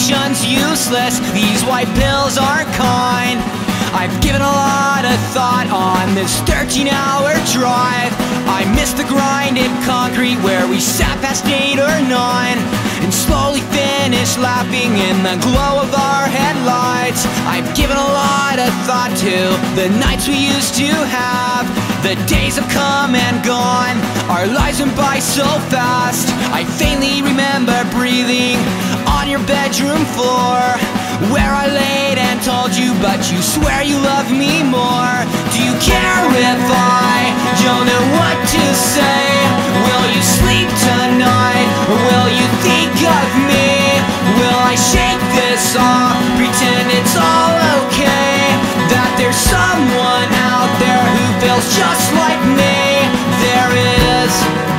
medication's useless. These white pills aren't kind. I've given a lot of thought on this 13-hour drive. I miss the grinded concrete where we sat past 8 or 9 and slowly finished laughing in the glow of our headlights. I've given a lot of thought to the nights we used to have. The days have come and gone, our lives went by so fast. I faintly remember breathing on your bedroom floor, where I laid and told you, but you swear you love me more. Do you care if I don't know what to say? Will you sleep tonight? Will you think of me? Will I shake this off, pretend it's all okay? That there's someone out there who feels just like me? There is.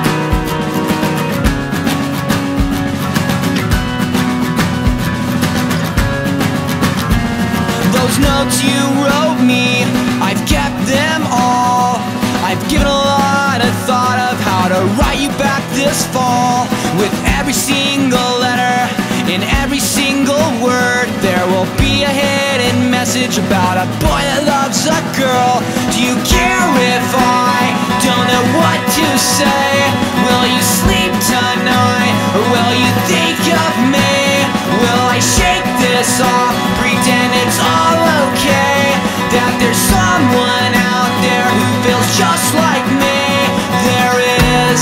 Those notes you wrote me, I've kept them all. I've given a lot of thought of how to write you back this fall. With every single letter, in every single word, there will be a hidden message about a boy that loves a girl. Do you care if I don't know what to say? Will you sleep tonight, or will you think of me? Will I shake this off, pretend it's all okay? That there's someone out there who feels just like me? There is.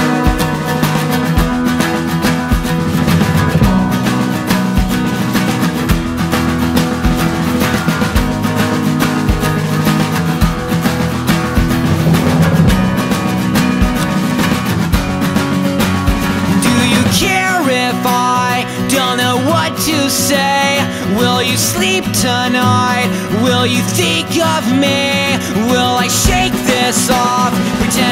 Do you care if I don't know what to say? Will you sleep tonight? Will you think of me? Will I shake this off, pretend